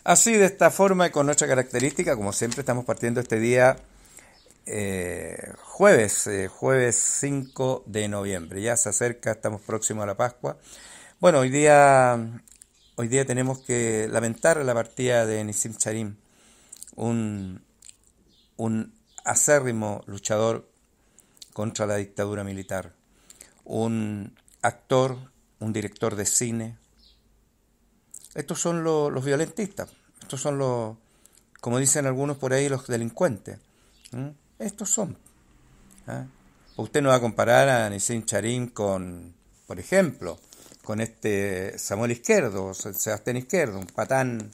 Así, de esta forma y con nuestra característica, como siempre, estamos partiendo este día jueves 5 de noviembre. Ya se acerca, estamos próximos a la Pascua. Bueno, hoy día tenemos que lamentar la partida de Nissim Charim, un acérrimo luchador contra la dictadura militar, un actor, un director de cine. Estos son los violentistas, estos son como dicen algunos por ahí, los delincuentes. Estos son. Usted no va a comparar a Nissim Charim con, por ejemplo, con Samuel Izquierdo, Sebastián Izquierdo, un patán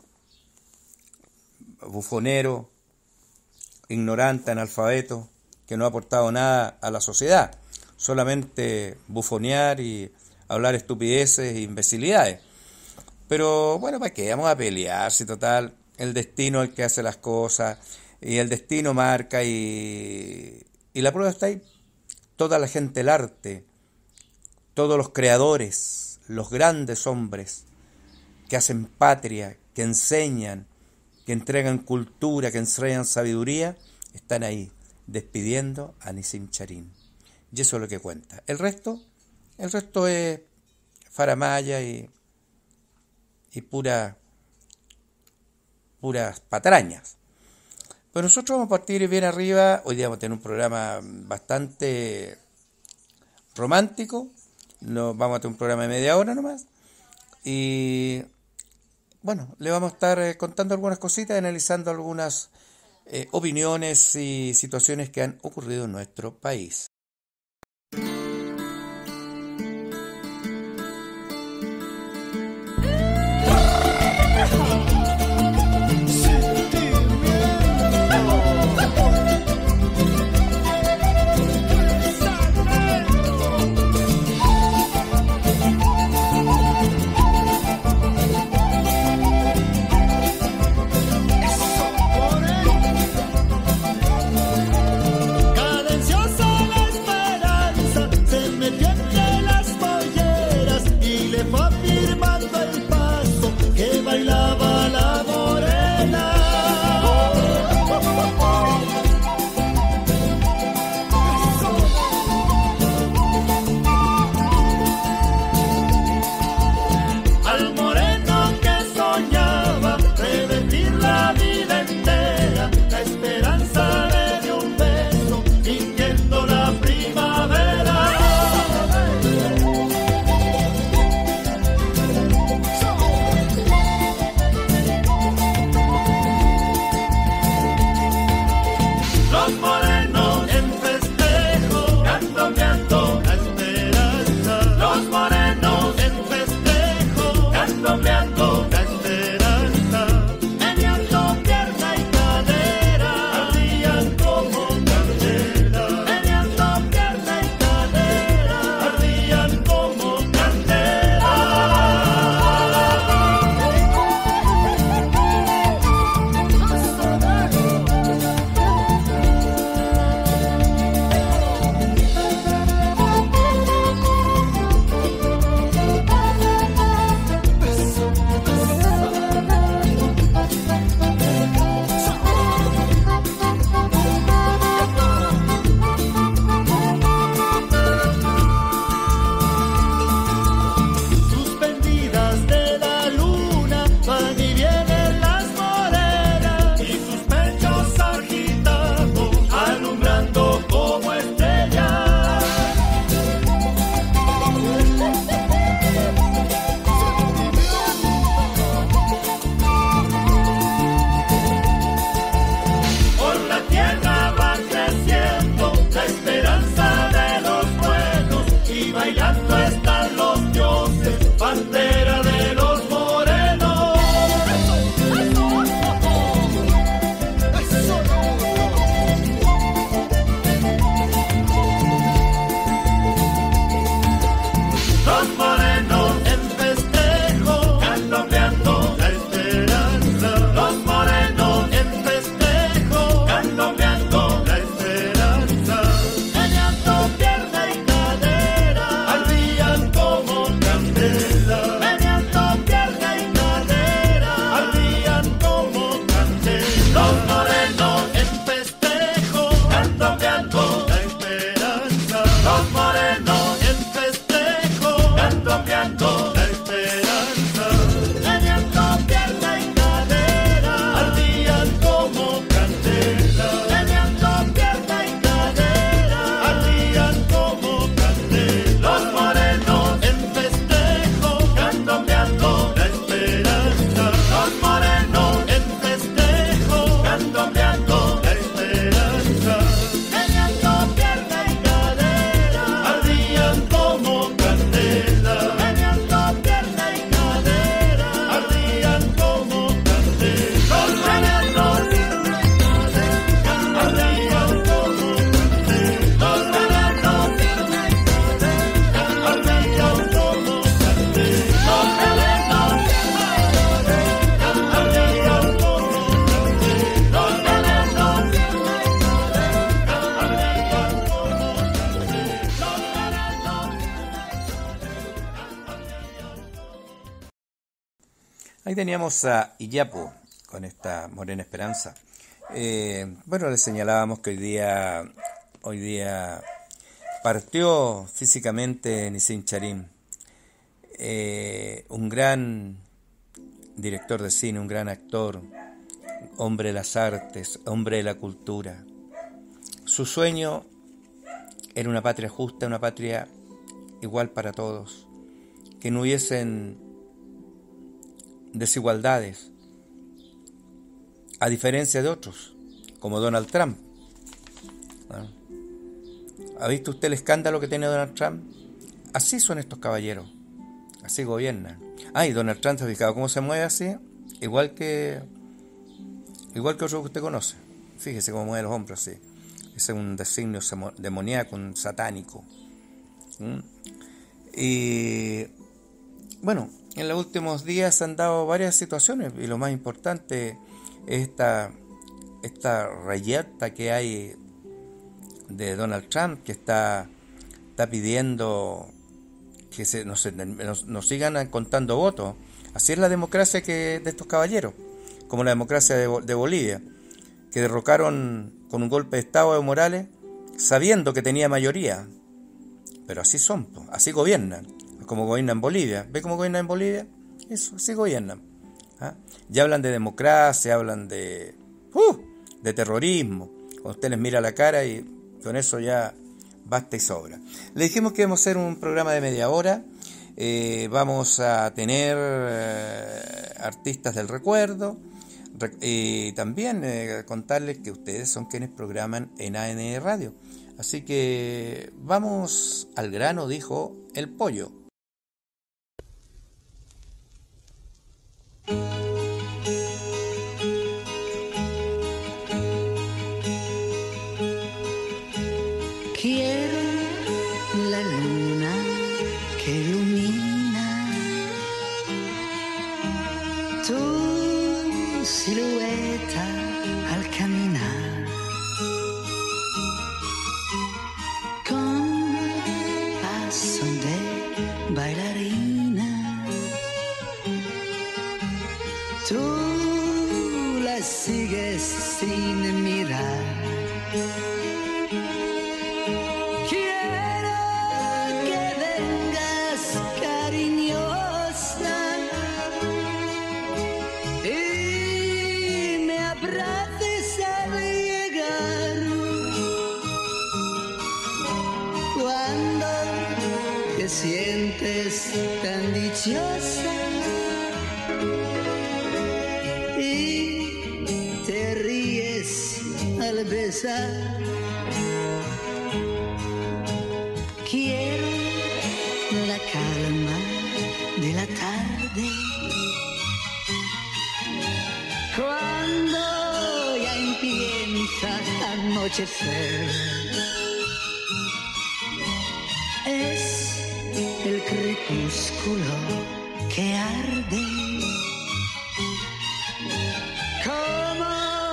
bufonero, ignorante, analfabeto, que no ha aportado nada a la sociedad, solamente bufonear y hablar estupideces e imbecilidades. Pero bueno, ¿para qué vamos a pelear? Si total, el destino es el que hace las cosas, y el destino marca, y la prueba está ahí. Toda la gente del arte, todos los creadores, los grandes hombres que hacen patria, que enseñan, que entregan cultura, que entregan sabiduría, están ahí, despidiendo a Nissim Charim. Y eso es lo que cuenta. El resto es faramaya y puras patrañas. Pero nosotros vamos a partir bien arriba. Hoy día vamos a tener un programa bastante romántico. Vamos a tener un programa de media hora nomás. Y bueno, le vamos a estar contando algunas cositas, analizando algunas opiniones y situaciones que han ocurrido en nuestro país. Cadenciosa la Ahí teníamos a Iyapu con esta Morena Esperanza. Bueno, le señalábamos que hoy día partió físicamente Nissim Charim, un gran director de cine, un gran actor, hombre de las artes, hombre de la cultura. Su sueño era una patria justa, una patria igual para todos, que no hubiesen desigualdades, a diferencia de otros, como Donald Trump. ¿No? ¿Ha visto usted el escándalo que tiene Donald Trump? Así son estos caballeros, así gobiernan. Y Donald Trump, ¿se ha fijado cómo se mueve así? Igual que otro que usted conoce. Fíjese cómo mueve los hombros así. Ese es un designio demoníaco, un satánico. Y bueno, en los últimos días se han dado varias situaciones y lo más importante es esta reyerta que hay de Donald Trump, que está pidiendo que nos sigan contando votos. Así es la democracia de estos caballeros, como la democracia de Bolivia, que derrocaron con un golpe de Estado a Evo Morales sabiendo que tenía mayoría. Pero así son, así gobiernan, como gobiernan en Bolivia. ¿Ve cómo gobiernan en Bolivia? Eso, así gobiernan. Ya hablan de democracia, hablan de terrorismo. Cuando usted les mira la cara y con eso ya basta y sobra. Le dijimos que íbamos a hacer un programa de media hora. Vamos a tener artistas del recuerdo. Y también contarles que ustedes son quienes programan en AN Radio. Así que vamos al grano, dijo el pollo. Quiero la luna que ilumina tu silueta al caminar, con paso de bailarina. Tú la sigues sin mirar. Sientes tan dichosa y te ríes al besar. Quiero la calma de la tarde, cuando ya empieza a anochecer. Es el crepúsculo que arde, como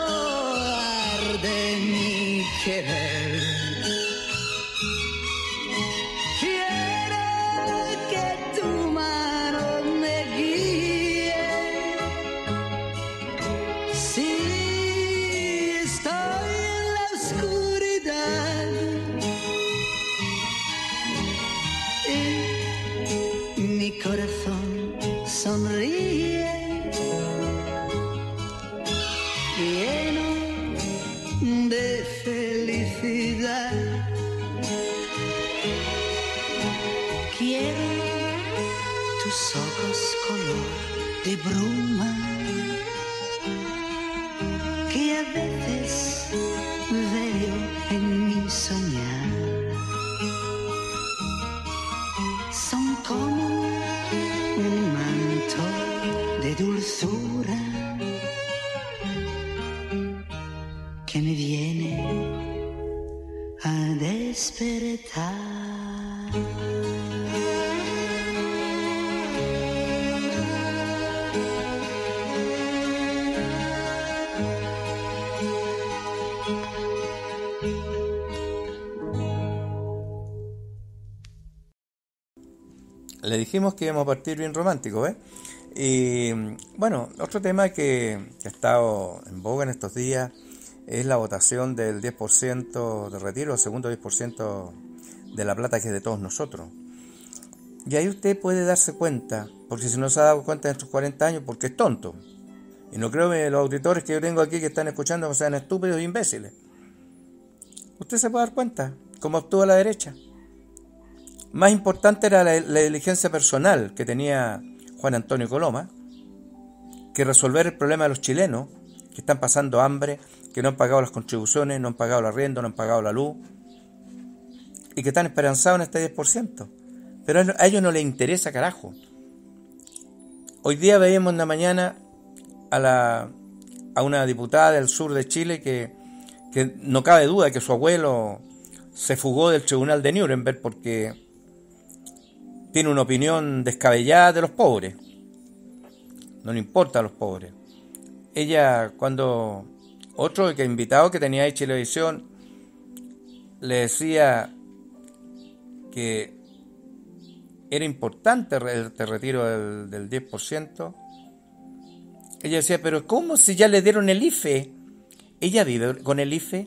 arde mi querer. Quiero que tu mano me guíe, si estoy en la oscuridad. Mi corazón sonríe, lleno de felicidad. Quiero tus ojos color de bruma, que a veces veo en mi soñar. Son como un manto de dulzura que me viene a despertar. Le dijimos que íbamos a partir bien romántico, ¿eh? Y bueno, otro tema que ha estado en boga en estos días es la votación del 10% de retiro, el segundo 10% de la plata que es de todos nosotros. Y ahí usted puede darse cuenta, porque si no se ha dado cuenta en estos 40 años, porque es tonto. Y no creo que los auditores que yo tengo aquí que están escuchando sean estúpidos e imbéciles. Usted se puede dar cuenta cómo actúa la derecha. Más importante era la diligencia personal que tenía Juan Antonio Coloma, que resolver el problema de los chilenos que están pasando hambre, que no han pagado las contribuciones, no han pagado el arriendo, no han pagado la luz, y que están esperanzados en este 10%. Pero a ellos no les interesa, carajo. Hoy día veíamos en la mañana a una diputada del sur de Chile que no cabe duda que su abuelo se fugó del tribunal de Nuremberg porque tiene una opinión descabellada de los pobres. No le importa a los pobres. Ella, cuando otro invitado que tenía ahí Chilevisión le decía que era importante el retiro del 10%, ella decía, pero ¿cómo si ya le dieron el IFE? Ella vive con el IFE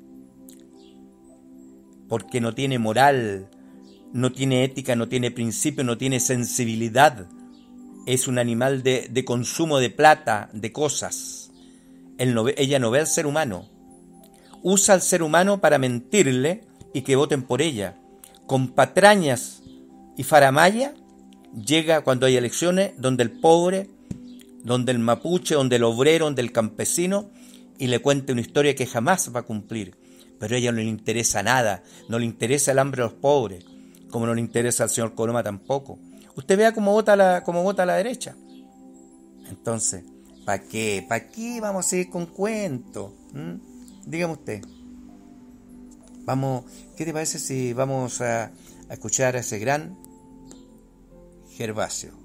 porque no tiene moral, no tiene ética, no tiene principio, no tiene sensibilidad. Es un animal de consumo de plata, de cosas. Ella no ve al ser humano. Usa al ser humano para mentirle y que voten por ella. Con patrañas y faramaya llega cuando hay elecciones donde el pobre, donde el mapuche, donde el obrero, donde el campesino, y le cuente una historia que jamás va a cumplir. Pero a ella no le interesa nada, no le interesa el hambre de los pobres, como no le interesa al señor Coloma tampoco. Usted vea cómo vota la derecha. Entonces, ¿para qué? ¿Para qué vamos a seguir con cuentos? Dígame usted. ¿Qué te parece si vamos a escuchar a ese gran Gervasio?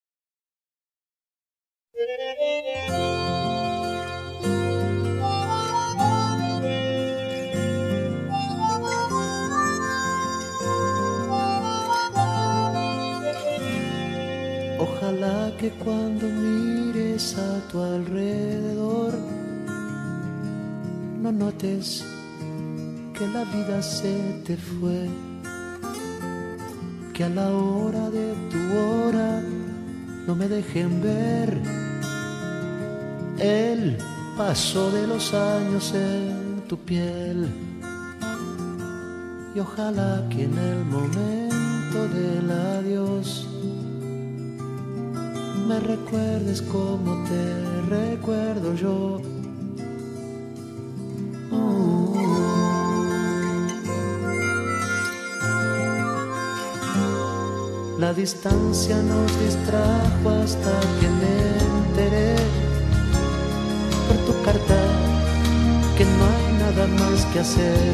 Ojalá que cuando mires a tu alrededor no notes que la vida se te fue, que a la hora de tu hora no me dejen ver el paso de los años en tu piel. Y ojalá que en el momento del adiós me recuerdes como te recuerdo yo. La distancia nos distrajo hasta que me enteré por tu carta que no hay nada más que hacer.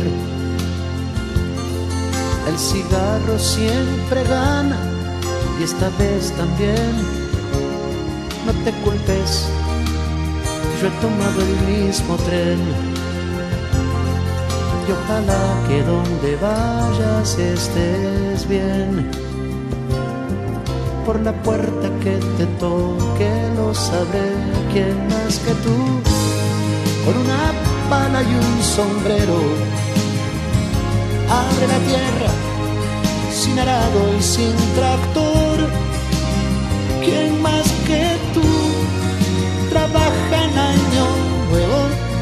El cigarro siempre gana y esta vez también. No te culpes, yo he tomado el mismo tren. Y ojalá que donde vayas estés bien. Por la puerta que te toque lo sabré, quién más que tú. Con una pala y un sombrero abre la tierra, sin arado y sin tractor. ¿Quién más que tú trabaja en año nuevo?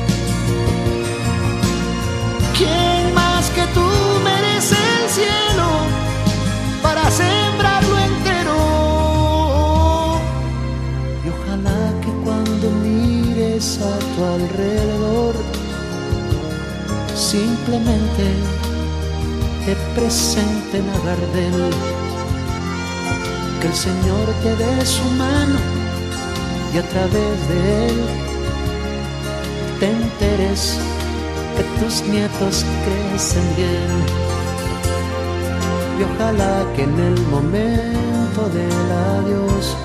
¿Quién más que tú merece el cielo para sembrarlo entero? Y ojalá que cuando mires a tu alrededor simplemente te presenten a Gardel. Que el Señor te dé su mano y a través de él te enteres que tus nietos crecen bien. Y ojalá que en el momento del adiós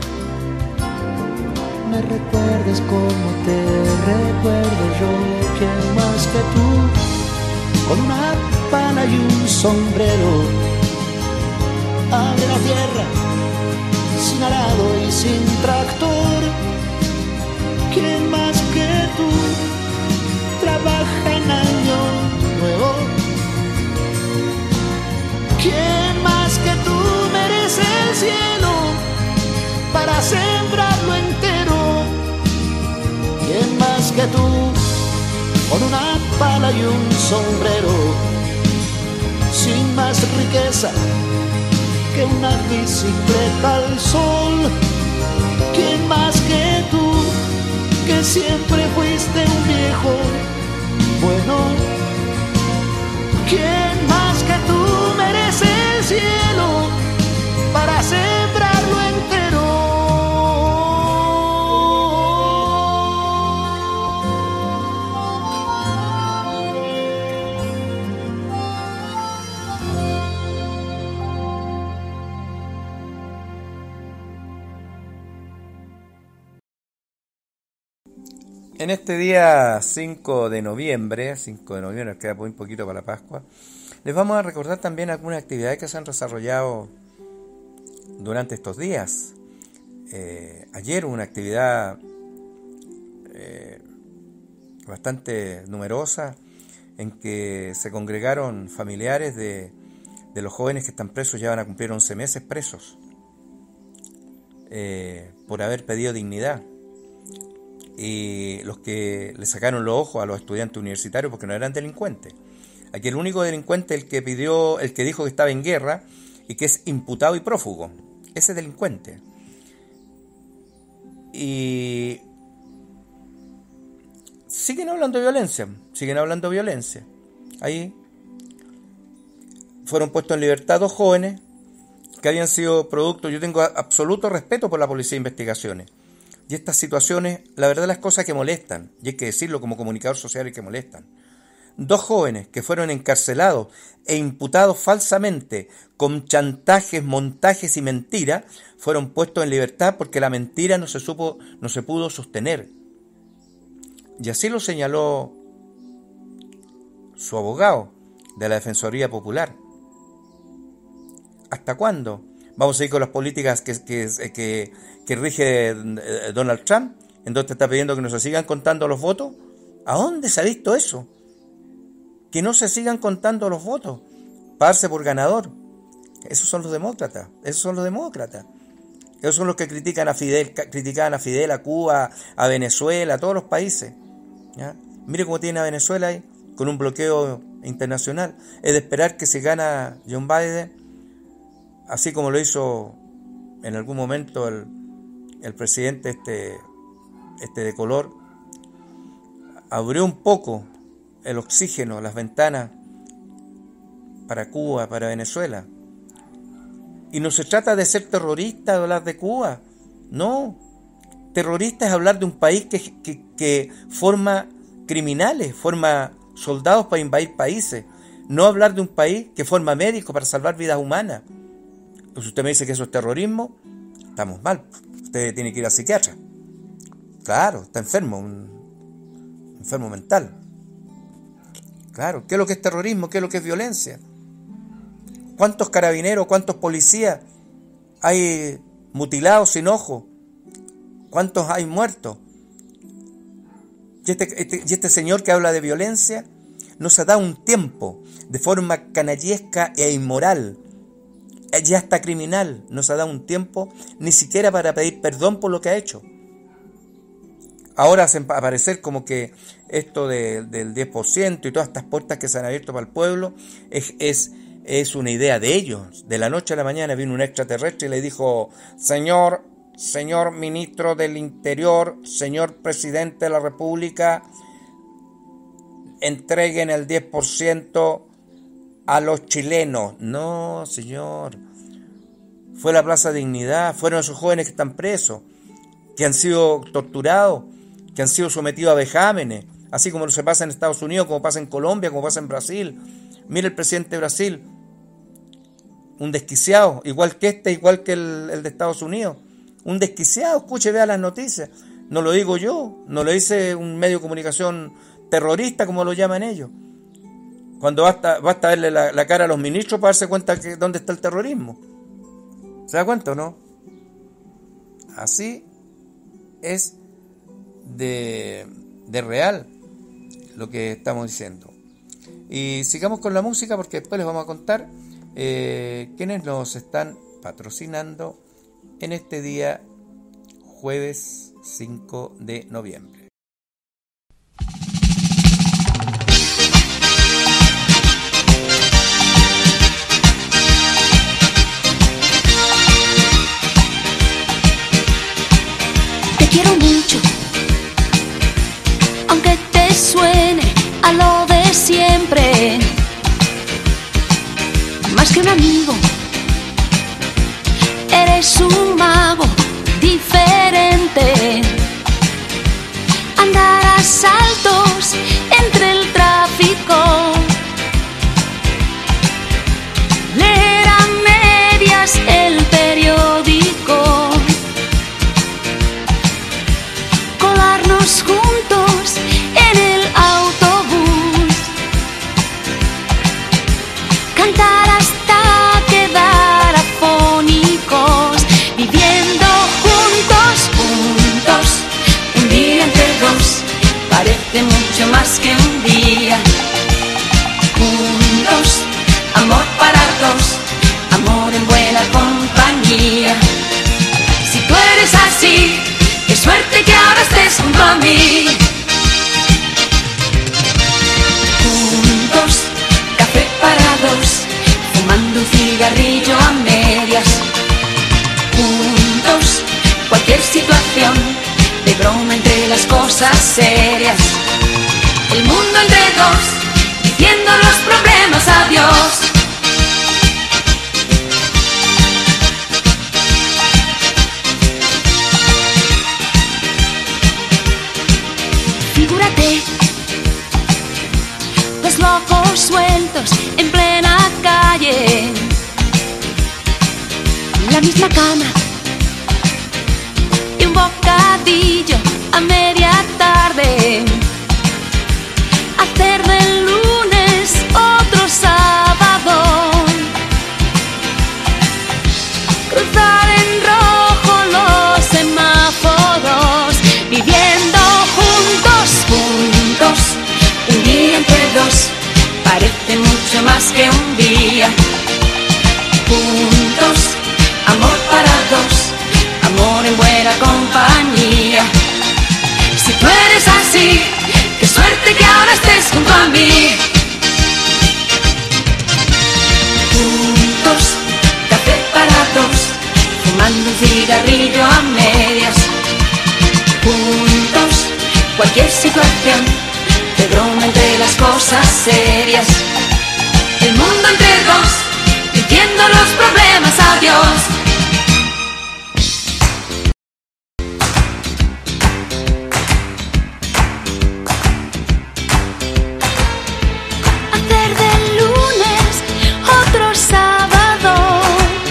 me recuerdes como te recuerdo yo. ¿Quién más que tú? Con una pala y un sombrero abre la tierra sin sin arado y sin tractor. ¿Quién más que tú trabaja en Año Nuevo? ¿Quién más que tú merece el cielo para sembrarlo entero? ¿Quién más que tú con una pala y un sombrero, sin más riqueza que una bicicleta al sol? ¿Quién más que tú, que siempre fuiste un viejo bueno? ¿Quién más que tú merece el cielo para sembrarlo entero? En este día 5 de noviembre, queda muy poquito para la Pascua, les vamos a recordar también algunas actividades que se han desarrollado durante estos días. Ayer hubo una actividad bastante numerosa en que se congregaron familiares de los jóvenes que están presos, ya van a cumplir 11 meses presos, por haber pedido dignidad. Y los que le sacaron los ojos a los estudiantes universitarios porque no eran delincuentes. Aquí el único delincuente es el que dijo que estaba en guerra y que es imputado y prófugo. Ese delincuente. Y siguen hablando de violencia. Ahí fueron puestos en libertad 2 jóvenes que habían sido producto. Yo tengo absoluto respeto por la Policía de Investigaciones. Y estas situaciones, la verdad, las cosas que molestan, y hay que decirlo como comunicador social, y que molestan. 2 jóvenes que fueron encarcelados e imputados falsamente con chantajes, montajes y mentiras, fueron puestos en libertad porque la mentira no se pudo sostener. Y así lo señaló su abogado de la Defensoría Popular. ¿Hasta cuándo vamos a ir con las políticas que rige Donald Trump, en donde está pidiendo que no se sigan contando los votos? ¿A dónde se ha visto eso? Que no se sigan contando los votos, darse por ganador. Esos son los demócratas. Esos son los que critican a Fidel, a Cuba, a Venezuela, a todos los países. ¿Ya? Mire cómo tiene a Venezuela ahí, con un bloqueo internacional. Es de esperar que se gana John Biden, así como lo hizo en algún momento el presidente de color, abrió un poco el oxígeno, las ventanas para Cuba, para Venezuela. Y no se trata de ser terrorista, de hablar de Cuba. No. Terrorista es hablar de un país que forma criminales, forma soldados para invadir países. No hablar de un país que forma médicos para salvar vidas humanas. Pues usted me dice que eso es terrorismo, estamos mal. Usted tiene que ir al psiquiatra. Claro, está enfermo, un enfermo mental. Claro, ¿qué es lo que es terrorismo? ¿Qué es lo que es violencia? ¿Cuántos carabineros, cuántos policías hay mutilados sin ojo? ¿Cuántos hay muertos? Y este señor que habla de violencia nos ha dado un tiempo de forma canallesca e inmoral, ya está criminal, nos ha dado un tiempo ni siquiera para pedir perdón por lo que ha hecho. Ahora hacen aparecer como que esto del 10% y todas estas puertas que se han abierto para el pueblo es una idea de ellos. De la noche a la mañana vino un extraterrestre y le dijo: señor ministro del Interior, señor presidente de la República, entreguen el 10% a los chilenos. No, señor. Fue la Plaza Dignidad, fueron esos jóvenes que están presos, que han sido torturados, que han sido sometidos a vejámenes, así como se pasa en Estados Unidos, como pasa en Colombia, como pasa en Brasil. Mire el presidente de Brasil, un desquiciado, igual que el de Estados Unidos, un desquiciado. Escuche, vea las noticias. No lo digo yo, no lo dice un medio de comunicación terrorista, como lo llaman ellos. Cuando basta verle la cara a los ministros para darse cuenta que dónde está el terrorismo. ¿Se da cuenta o no? Así es de real lo que estamos diciendo. Y sigamos con la música, porque después les vamos a contar quiénes nos están patrocinando en este día jueves 5 de noviembre. Te quiero mucho, aunque te suene a lo de siempre, más que un amigo, eres un mago diferente. Andar a saltos entre el tráfico, leer a medias el periódico, colarnos juntos en el autobús, cantar hasta quedar afónicos, viviendo juntos, un día entre dos, parece mucho más que un día. Juntos, amor para dos, amor en buena compañía. Si tú eres así, qué suerte que ahora estés junto a mí. Juntos, café para dos, fumando un cigarrillo a medias. Juntos, cualquier situación, de broma entre las cosas serias. El mundo entre dos, diciendo los problemas adiós. Figúrate, dos locos sueltos en plena calle, la misma cama y un bocadillo a media tarde. Hacer del lunes otro sábado, cruzar en rojo los semáforos, viviendo juntos, un día entre dos, parece mucho más que un día. Juntos, amor para dos, amor en buena compañía. Si tú eres así, qué suerte que ahora estés junto a mí. Juntos, café para dos, fumando un cigarrillo a medias. Juntos, cualquier situación, de broma entre las cosas serias. El mundo entre dos, diciendo los problemas adiós. Hacer del lunes otro sábado,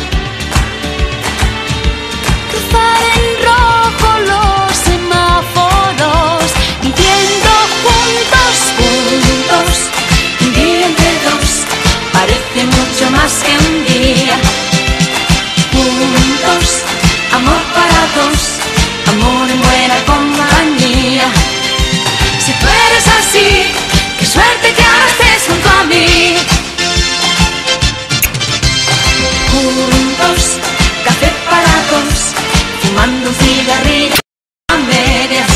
cruzar en rojo los semáforos, viviendo juntos, un día entre dos, parece mucho más que un día. Juntos, amor para dos, amor en buena compañía. Si tú eres así, qué suerte que ahora estés junto a mí. Juntos, café para dos, fumando un cigarrillo a medias.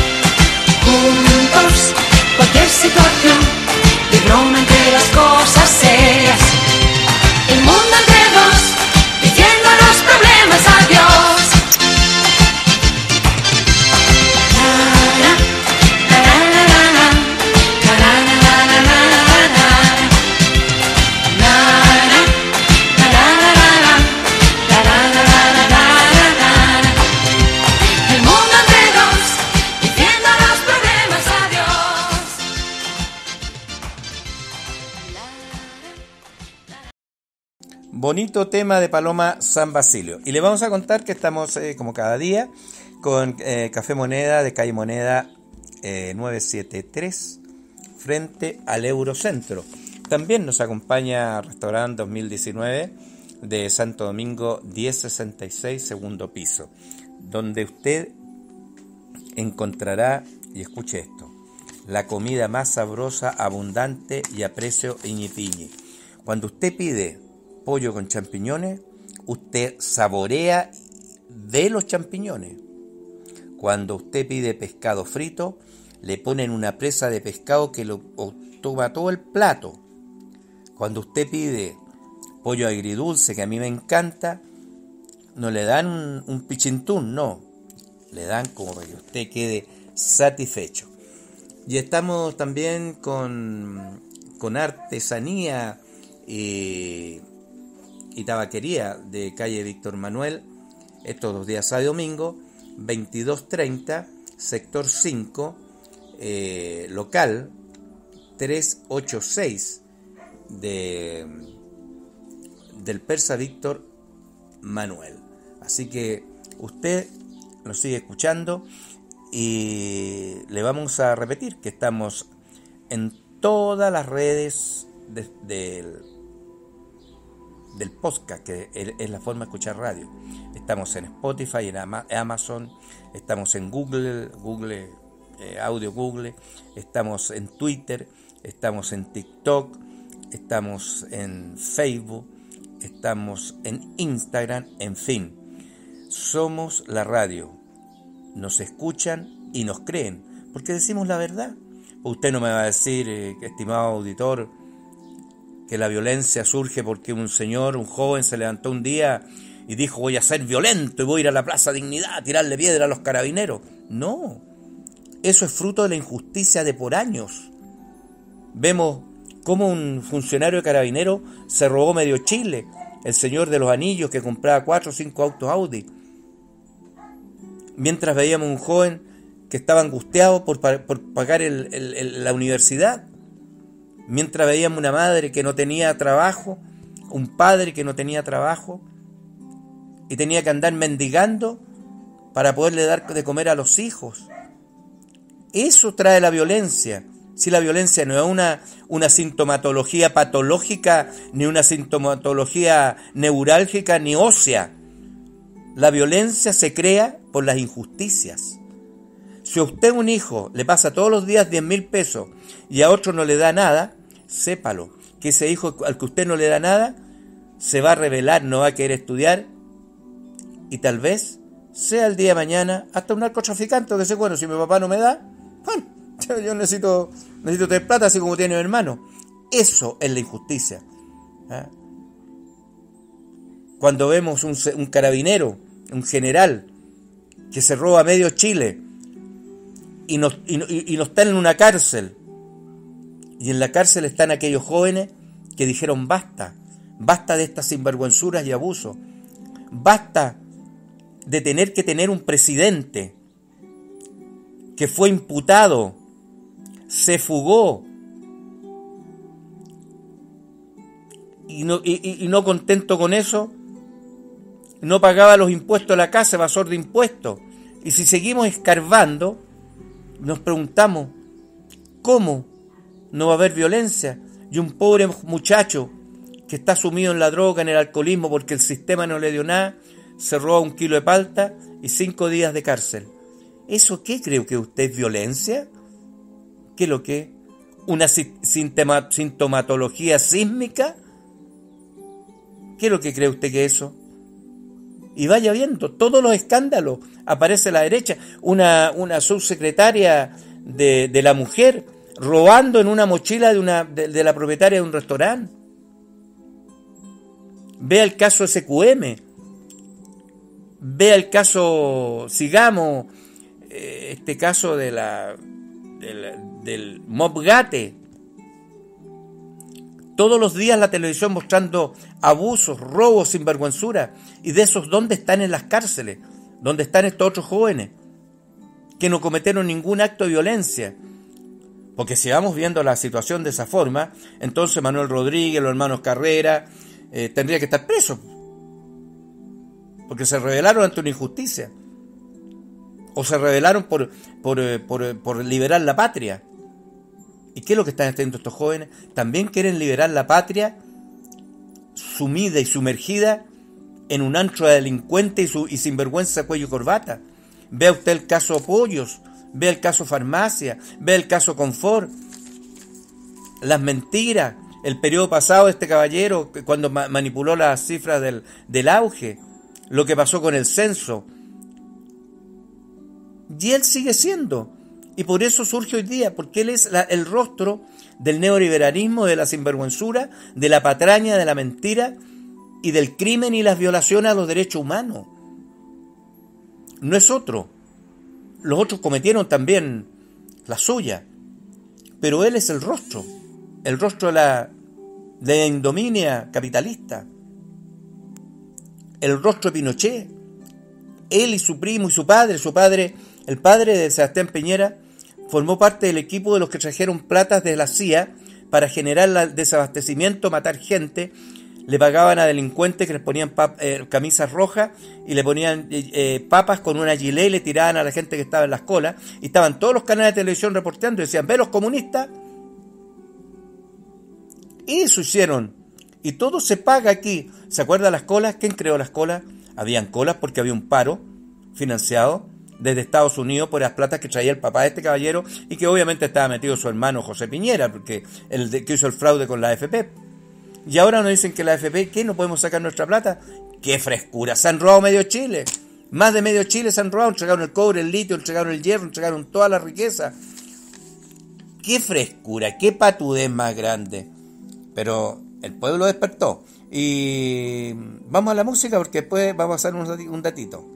Juntos, cualquier situación, de broma entre las cosas serias. El mundo entre dos, diciendo los problemas adiós. El mundo entre dos, diciendo los problemas adiós. Bonito tema de Paloma San Basilio. Y le vamos a contar que estamos como cada día con Café Moneda de calle Moneda 973 frente al Eurocentro. También nos acompaña Restaurante 2019 de Santo Domingo 1066, segundo piso. donde usted encontrará, y escuche esto, la comida más sabrosa, abundante y a precio iñipiñi. Cuando usted pide pollo con champiñones, usted saborea de los champiñones. Cuando usted pide pescado frito, le ponen una presa de pescado que lo toma todo el plato. Cuando usted pide pollo agridulce, que a mí me encanta, no le dan un pichintún, no. Le dan como para que usted quede satisfecho. Y estamos también con artesanía y tabaquería de calle Víctor Manuel, estos los días sábado y domingo, 22:30, sector 5, local 386 del Persa Víctor Manuel. Así que usted nos sigue escuchando y le vamos a repetir que estamos en todas las redes del podcast, que es la forma de escuchar radio. Estamos en Spotify, en Amazon, estamos en Google Audio Google, estamos en Twitter, estamos en TikTok, estamos en Facebook, estamos en Instagram, en fin. Somos la radio. Nos escuchan y nos creen, porque decimos la verdad. Usted no me va a decir, estimado auditor, que la violencia surge porque un joven se levantó un día y dijo: voy a ser violento y voy a ir a la Plaza Dignidad a tirarle piedra a los carabineros. No, eso es fruto de la injusticia de por años. Vemos cómo un funcionario de carabineros se robó medio Chile, el señor de los anillos que compraba 4 o 5 autos Audi, mientras veíamos un joven que estaba angustiado por pagar la universidad, mientras veíamos una madre que no tenía trabajo, un padre que no tenía trabajo y tenía que andar mendigando para poderle dar de comer a los hijos. Eso trae la violencia. Si la violencia no es una sintomatología patológica, ni una sintomatología neurálgica, ni ósea. La violencia se crea por las injusticias. Si a usted un hijo le pasa todos los días 10.000 pesos y a otro no le da nada, sépalo, que ese hijo al que usted no le da nada se va a rebelar, no va a querer estudiar y tal vez sea el día de mañana hasta un narcotraficante que dice: bueno, si mi papá no me da, bueno, yo necesito tener plata así como tiene mi hermano. Eso es la injusticia. ¿Ah? Cuando vemos un carabinero, un general, que se roba medio Chile y no están en una cárcel, y en la cárcel están aquellos jóvenes que dijeron: basta de estas sinvergüenzuras y abusos, basta de tener que tener un presidente que fue imputado, se fugó y no contento con eso, no pagaba los impuestos de la casa, evasor de impuestos. Y si seguimos escarbando, nos preguntamos: ¿cómo no va a haber violencia? Y un pobre muchacho que está sumido en la droga, en el alcoholismo, porque el sistema no le dio nada, se roba 1 kilo de palta y 5 días de cárcel. ¿Eso qué creo que usted es violencia? ¿Qué es lo que? ¿Una sintomatología sísmica? ¿Qué es lo que cree usted que es eso? Y vaya viendo, todos los escándalos. Aparece a la derecha una subsecretaria de la mujer robando en una mochila de la propietaria de un restaurante. Vea el caso SQM. Vea el caso, sigamos, este caso del Mobgate. Todos los días la televisión mostrando abusos, robos, sinvergüenzura. Y de esos, ¿dónde están en las cárceles? ¿Dónde están estos otros jóvenes que no cometieron ningún acto de violencia? Porque si vamos viendo la situación de esa forma, entonces Manuel Rodríguez, los hermanos Carrera, tendría que estar presos. Porque se rebelaron ante una injusticia. O se rebelaron por liberar la patria. ¿Y qué es lo que están haciendo estos jóvenes? También quieren liberar la patria, sumida y sumergida en un antro de delincuente y sinvergüenza cuello y corbata. Vea usted el caso Pollos, vea el caso Farmacia, vea el caso Confort, las mentiras, el periodo pasado de este caballero cuando manipuló las cifras del auge, lo que pasó con el censo. Y él sigue siendo, y por eso surge hoy día, porque él es el rostro del neoliberalismo, de la sinvergüenzura, de la patraña, de la mentira y del crimen y las violaciones a los derechos humanos. No es otro. Los otros cometieron también la suya, pero él es el rostro de la ignominia capitalista, el rostro de Pinochet. Él y su primo y su padre, el padre de Sebastián Piñera, formó parte del equipo de los que trajeron platas de la CIA para generar el desabastecimiento, matar gente. Le pagaban a delincuentes que les ponían camisas rojas y le ponían papas con una gilet y le tiraban a la gente que estaba en las colas. Y estaban todos los canales de televisión reporteando y decían: ve los comunistas. Y eso hicieron. Y todo se paga aquí. ¿Se acuerdan las colas? ¿Quién creó las colas? Habían colas porque había un paro financiado desde Estados Unidos por las platas que traía el papá de este caballero y que obviamente estaba metido su hermano José Piñera, porque el que hizo el fraude con la AFP. Y ahora nos dicen que la AFP, ¿qué? ¿No podemos sacar nuestra plata? ¡Qué frescura! Se han robado medio Chile. Más de medio Chile se han robado. Entregaron el cobre, el litio, entregaron el hierro, entregaron toda la riqueza. ¡Qué frescura! ¡Qué patudez más grande! Pero el pueblo despertó. Y vamos a la música porque después vamos a hacer un datito.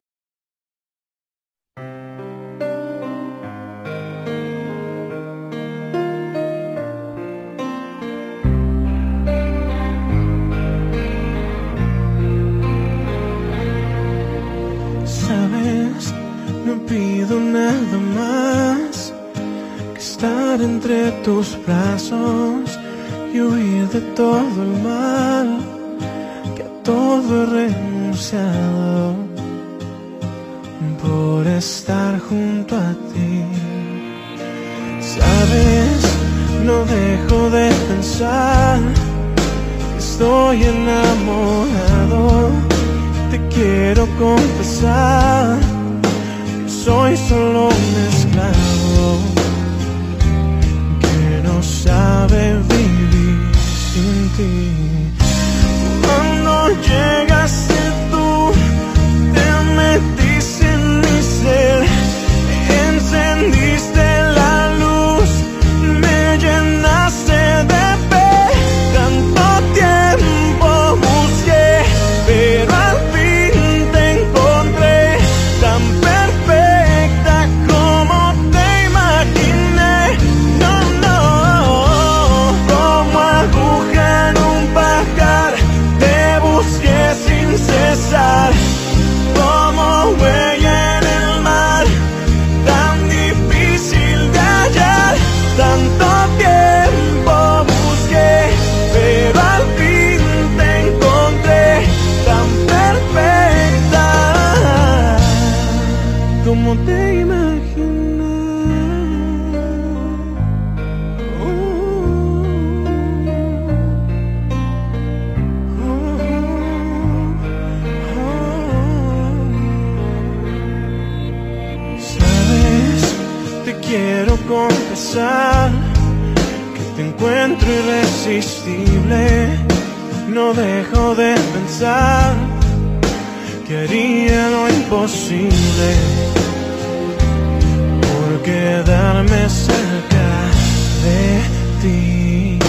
Sabes, no pido nada más que estar entre tus brazos y huir de todo el mal, que a todo he renunciado por estar junto a ti. Sabes, no dejo de pensar que estoy enamorado. Te quiero confesar que soy solo un esclavo que no sabe vivir sin ti. Cuando llegaste tú, te metiste en mi ser, encendiste la luz, me llenaste de fe. Tanto tiempo busqué, pero al fin te encontré, tan perfecta como te imaginé. No, no, como aguja en un pajar, te busqué sin cesar, como huella en el mar, tan difícil de hallar. Tanto tiempo busqué, pero al fin te encontré, tan perfecta como te imaginé. Sabes, te quiero confesar que te encuentro irresistible. No dejo de pensar que haría lo imposible por quedarme cerca de ti.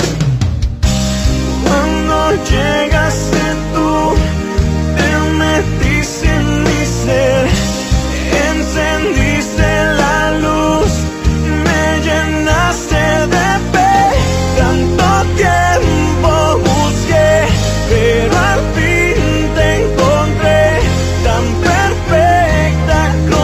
Cuando llegaste tú, te metiste en mi ser, encendiste la luz, me llenaste de fe. Tanto tiempo busqué, pero al fin te encontré, tan perfecta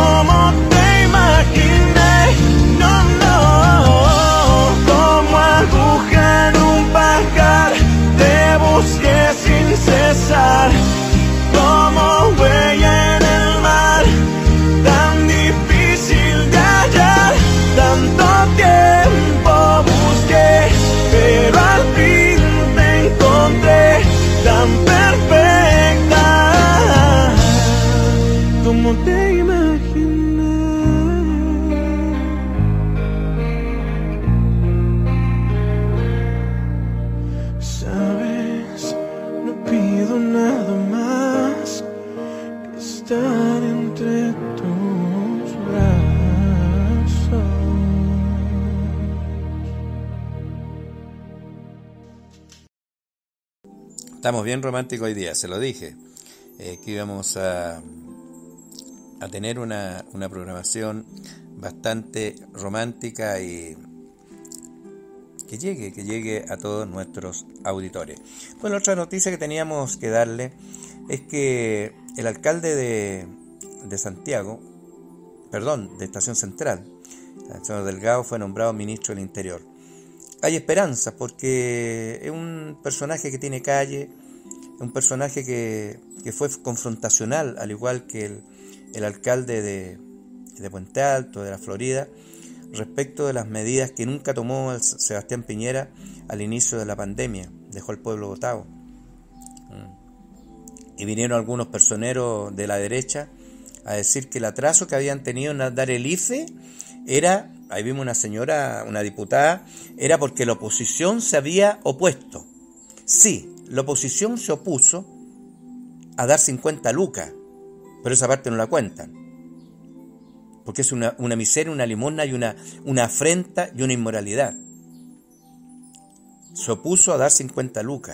Estamos bien románticos hoy día, se lo dije, que íbamos a tener una programación bastante romántica y que llegue a todos nuestros auditores. Bueno, otra noticia que teníamos que darle es que el alcalde de Santiago, de Estación Central, el señor Delgado, fue nombrado ministro del Interior. Hay esperanza porque es un personaje que tiene calle, un personaje que fue confrontacional, al igual que el alcalde de Puente Alto, de la Florida, respecto de las medidas que nunca tomó el Sebastián Piñera al inicio de la pandemia. Dejó al pueblo botado. Y vinieron algunos personeros de la derecha a decir que el atraso que habían tenido en dar el IFE era, ahí vimos una señora, una diputada, era porque la oposición se había opuesto. Sí, la oposición se opuso a dar 50 lucas, pero esa parte no la cuentan. Porque es una miseria, una limosna y una afrenta y una inmoralidad. Se opuso a dar 50 lucas.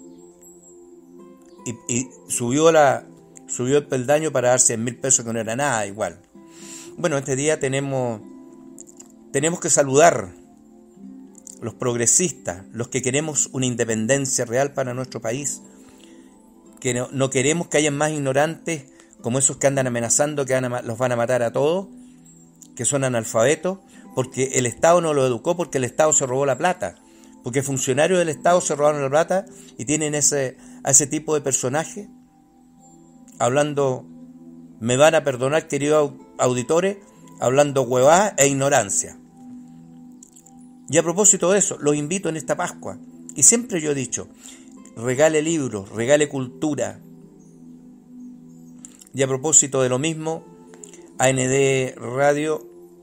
Y subió el peldaño para dar 100.000 pesos, que no era nada igual. Bueno, este día tenemos que saludar los progresistas, los que queremos una independencia real para nuestro país, que no queremos que haya más ignorantes como esos que andan amenazando que los van a matar a todos, que son analfabetos, porque el Estado no los educó, porque el Estado se robó la plata, porque funcionarios del Estado se robaron la plata y tienen a ese tipo de personajes hablando, me van a perdonar, queridos auditores, hablando huevada e ignorancia. Y a propósito de eso, los invito en esta Pascua, y siempre yo he dicho, regale libros, regale cultura. Y a propósito de lo mismo, AND Radio,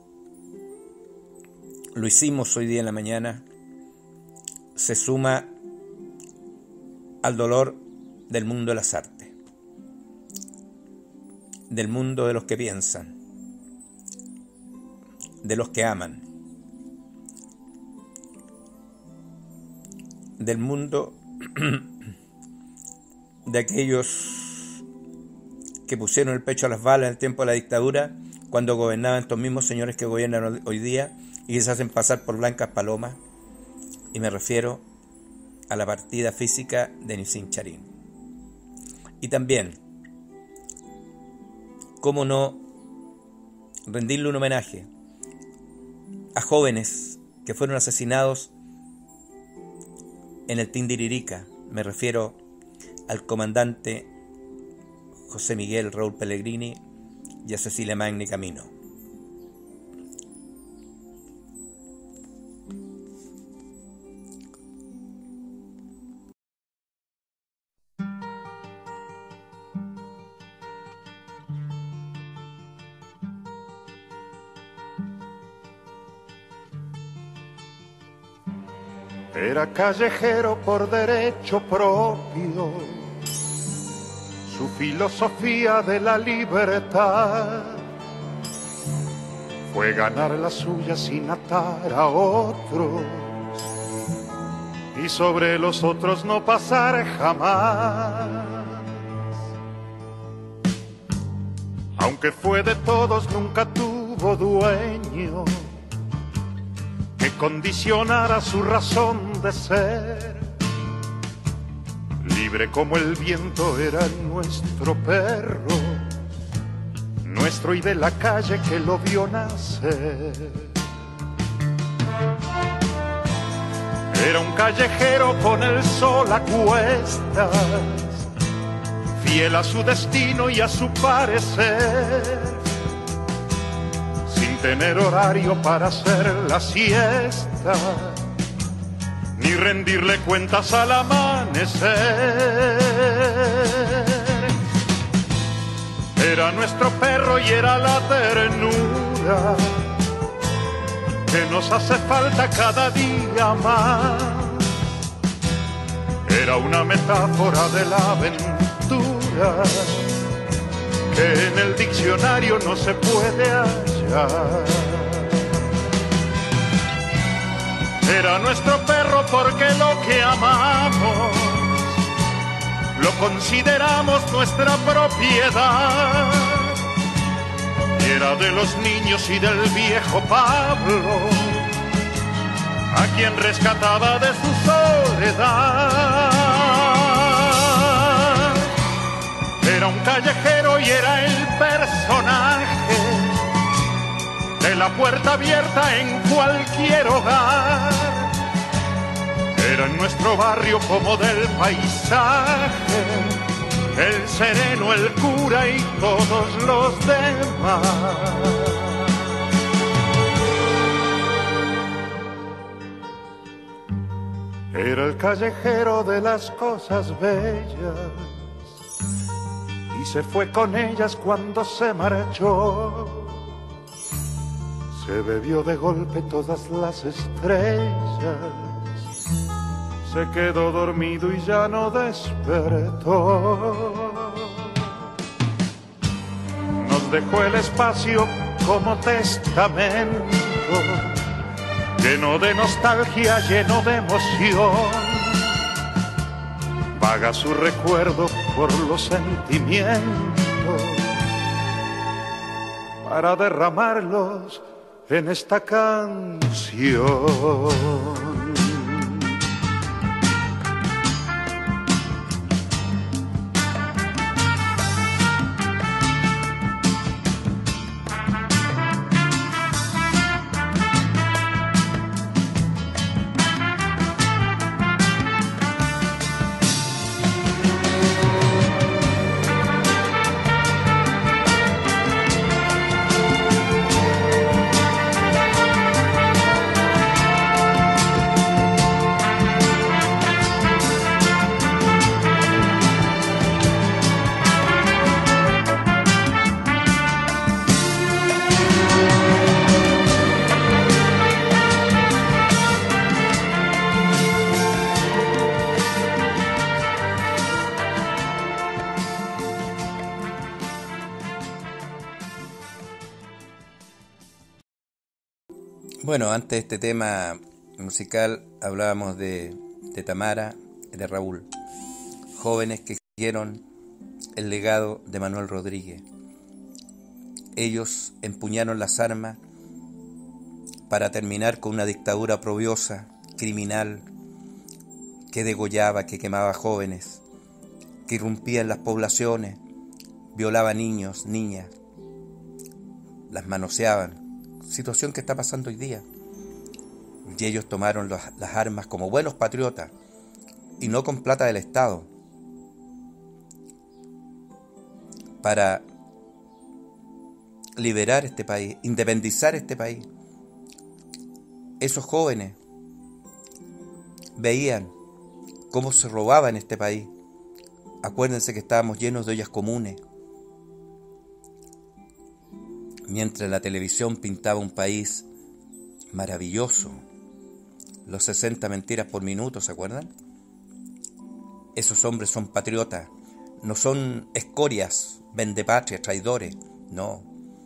lo hicimos hoy día en la mañana, se suma al dolor del mundo de las artes, del mundo de los que piensan, de los que aman, del mundo de aquellos que pusieron el pecho a las balas en el tiempo de la dictadura, cuando gobernaban estos mismos señores que gobiernan hoy día y que se hacen pasar por blancas palomas. Y me refiero a la partida física de Nissim Charín. Y también, cómo no rendirle un homenaje a jóvenes que fueron asesinados en el Tindiririca. Me refiero al comandante José Miguel Raúl Pellegrini y a Cecilia Magni Camino. Era callejero por derecho propio, su filosofía de la libertad fue ganar la suya sin atar a otros y sobre los otros no pasar jamás. Aunque fue de todos, nunca tuvo dueño que condicionara su razón de ser. Libre como el viento era nuestro perro, nuestro y de la calle que lo vio nacer. Era un callejero con el sol a cuestas, fiel a su destino y a su parecer, sin tener horario para hacer la siesta, ni rendirle cuentas al amanecer. Era nuestro perro y era la ternura que nos hace falta cada día más. Era una metáfora de la aventura que en el diccionario no se puede hallar. Era nuestro perro porque lo que amamos lo consideramos nuestra propiedad. Y era de los niños y del viejo Pablo, a quien rescataba de su soledad. Era un callejero y era el personaje de la puerta abierta en cualquier hogar. Era en nuestro barrio como del paisaje, el sereno, el cura y todos los demás. Era el callejero de las cosas bellas y se fue con ellas cuando se marchó. Se bebió de golpe todas las estrellas, se quedó dormido y ya no despertó. Nos dejó el espacio como testamento, lleno de nostalgia, lleno de emoción. Vaga su recuerdo por los sentimientos para derramarlos en esta canción. Bueno, antes de este tema musical hablábamos de Tamara y de Raúl, jóvenes que siguieron el legado de Manuel Rodríguez. Ellos empuñaron las armas para terminar con una dictadura oprobiosa, criminal, que degollaba, que quemaba jóvenes, que irrumpía en las poblaciones, violaba niños, niñas, las manoseaban. Situación que está pasando hoy día. Y ellos tomaron las armas como buenos patriotas y no con plata del Estado para liberar este país, independizar este país. Esos jóvenes veían cómo se robaba en este país. Acuérdense que estábamos llenos de ollas comunes, mientras la televisión pintaba un país maravilloso. Los 60 mentiras por minuto, ¿se acuerdan? Esos hombres son patriotas, no son escorias, vendepatrias, traidores, no.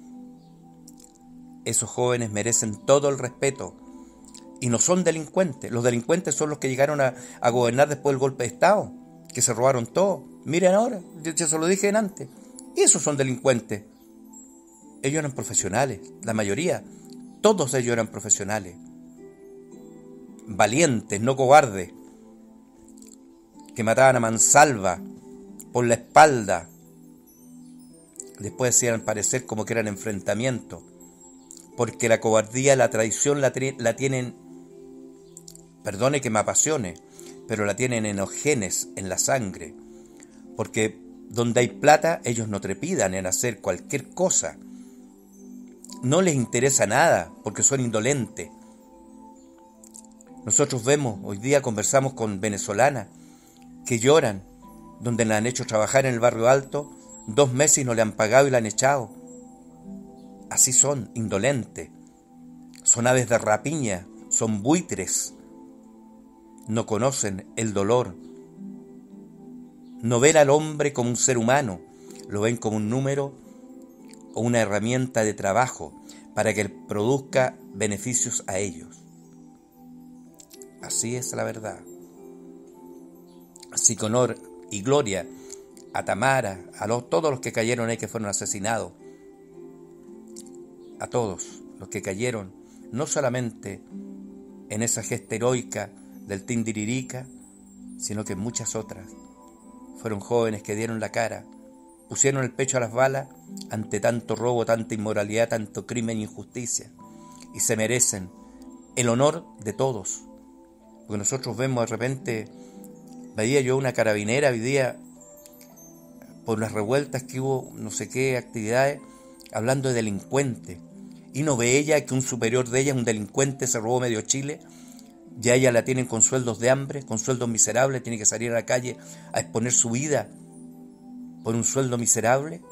Esos jóvenes merecen todo el respeto y no son delincuentes. Los delincuentes son los que llegaron a gobernar después del golpe de Estado, que se robaron todo. Miren ahora, ya se lo dije antes, esos son delincuentes. Ellos eran profesionales, la mayoría, todos ellos eran profesionales, valientes, no cobardes, que mataban a mansalva por la espalda. Después hacían parecer como que eran enfrentamientos, porque la cobardía, la traición la tienen, perdone que me apasione, pero la tienen en los genes, en la sangre, porque donde hay plata ellos no trepidan en hacer cualquier cosa. No les interesa nada porque son indolentes. Nosotros vemos, hoy día conversamos con venezolanas que lloran, donde la han hecho trabajar en el barrio alto 2 meses y no le han pagado y la han echado. Así son, indolentes. Son aves de rapiña, son buitres. No conocen el dolor. No ven al hombre como un ser humano, lo ven como un número o una herramienta de trabajo para que produzca beneficios a ellos. Así es la verdad. y gloria a Tamara, todos los que cayeron ahí, que fueron asesinados, a todos los que cayeron, no solamente en esa gesta heroica del Tindiririca, sino que en muchas otras. Fueron jóvenes que dieron la cara, pusieron el pecho a las balas ante tanto robo, tanta inmoralidad, tanto crimen e injusticia, y se merecen el honor de todos. Porque nosotros vemos de repente, veía yo una carabinera hoy día, por las revueltas que hubo, no sé qué actividades, hablando de delincuentes, y no ve ella que un superior de ella, un delincuente, se robó medio Chile, ya ella la tienen con sueldos de hambre, con sueldos miserables, tiene que salir a la calle a exponer su vida por un sueldo miserable.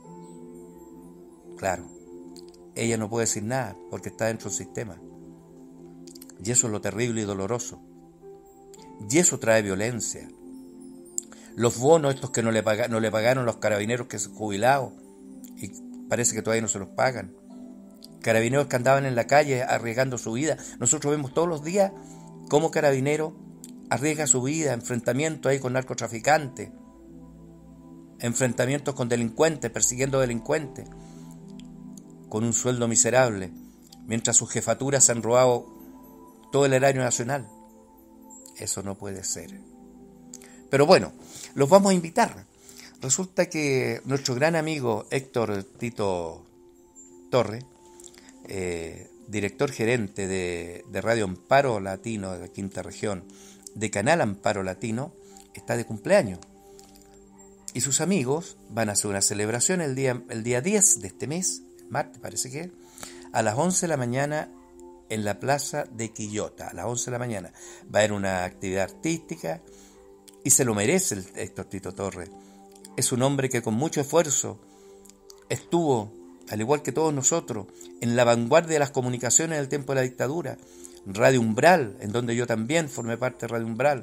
Claro, ella no puede decir nada porque está dentro del sistema. Y eso es lo terrible y doloroso. Y eso trae violencia. Los bonos estos que no le pagaron los carabineros que se jubilados, y parece que todavía no se los pagan. Carabineros que andaban en la calle arriesgando su vida. Nosotros vemos todos los días cómo carabinero arriesga su vida, enfrentamientos ahí con narcotraficantes, enfrentamientos con delincuentes, persiguiendo delincuentes, con un sueldo miserable, mientras sus jefaturas se han robado todo el erario nacional. Eso no puede ser. Pero bueno, los vamos a invitar. Resulta que nuestro gran amigo Héctor Tito Torre, director gerente de Radio Amparo Latino de la Quinta Región, de Canal Amparo Latino, está de cumpleaños. Y sus amigos van a hacer una celebración el día 10 de este mes, martes parece que, a las 11 de la mañana en la plaza de Quillota. A las 11 de la mañana va a haber una actividad artística y se lo merece el Héctor Tito Torres. Es un hombre que con mucho esfuerzo estuvo, al igual que todos nosotros, en la vanguardia de las comunicaciones en el tiempo de la dictadura. Radio Umbral, en donde yo también formé parte de Radio Umbral.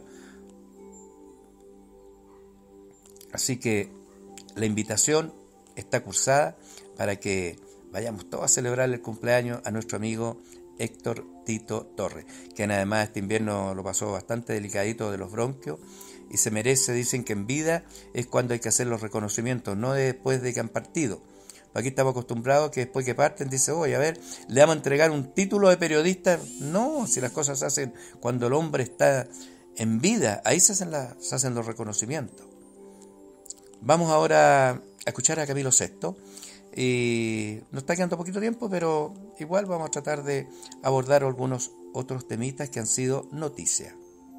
Así que la invitación está cursada para que vayamos todos a celebrar el cumpleaños a nuestro amigo Héctor Tito Torres, quien además este invierno lo pasó bastante delicadito de los bronquios y se merece, dicen que en vida es cuando hay que hacer los reconocimientos, no después de que han partido. Aquí estamos acostumbrados que después que parten dice, oye, a ver, le vamos a entregar un título de periodista. No, si las cosas se hacen cuando el hombre está en vida, ahí se hacen los reconocimientos. Vamos ahora a escuchar a Camilo VI. Y nos está quedando poquito tiempo, pero igual vamos a tratar de abordar algunos otros temitas que han sido noticia.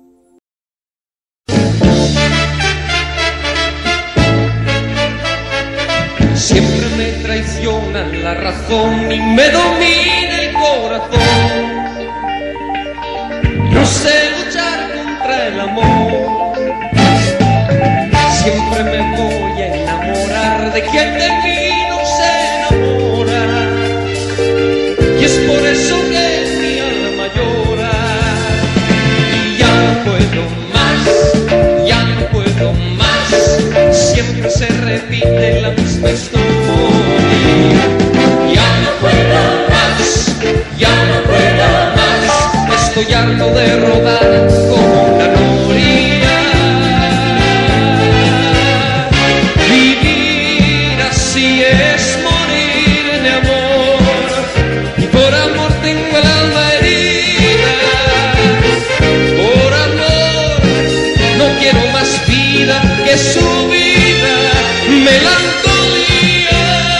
Siempre me traiciona la razón y me domina el corazón. No sé luchar contra el amor. Siempre me voy a enamorar de quien de mí no se enamora. Y es por eso que mi alma llora. Y ya no puedo más, ya no puedo más. Siempre se repite la misma historia. Ya no puedo más, ya no puedo más. Estoy harto de rodar como una noria. Vivir así es morir de amor. Y por amor tengo el alma herida. Por amor no quiero más vida que su vida. Melancolía.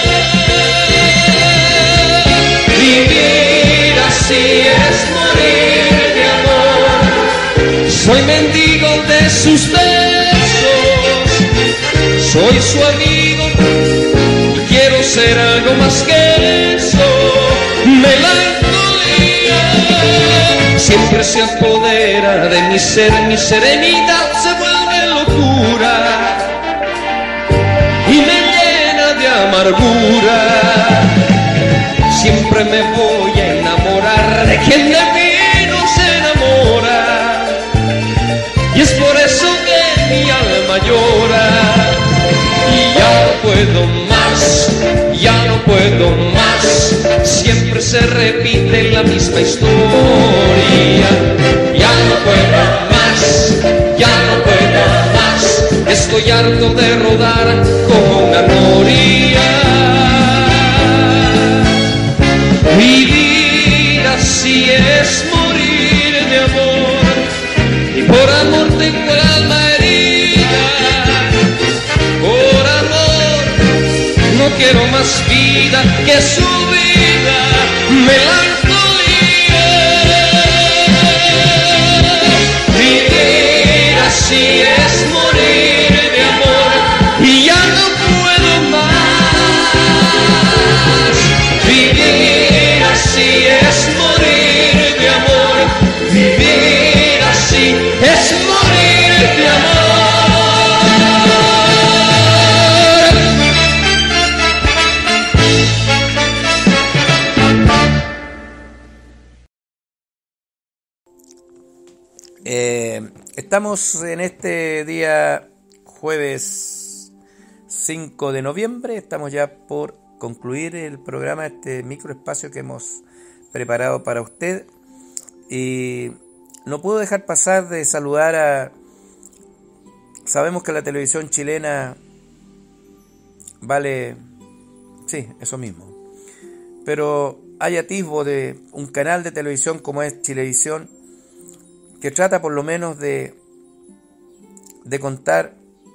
Vivir así es morir de amor. Soy mendigo de sus besos, soy su amigo y quiero ser algo más que eso. Melancolía siempre se apodera de mi ser, mi serenidad se vuelve locura y me llena de amargura. Siempre me voy a enamorar de quien de mí no se enamora. Y es por eso que mi alma llora. Y ya no puedo más, ya no puedo más. Siempre se repite la misma historia. Ya no puedo más, ya no puedo más. estoy harto de rodar como una noria. Vivir así es morir de amor, y por amor tengo el alma herida. Por amor no quiero más vida que su vida, melancolía. Vivir así es morir de amor, y ya no puedo más. Vivir así es morir de amor, vivir así es morir de amor. Estamos en este día jueves 5 de noviembre, estamos ya por concluir el programa, este microespacio que hemos preparado para usted, y no puedo dejar pasar de saludar a... Sabemos que la televisión chilena vale... Sí, eso mismo. Pero hay atisbo de un canal de televisión como es Chilevisión, que trata por lo menos de contar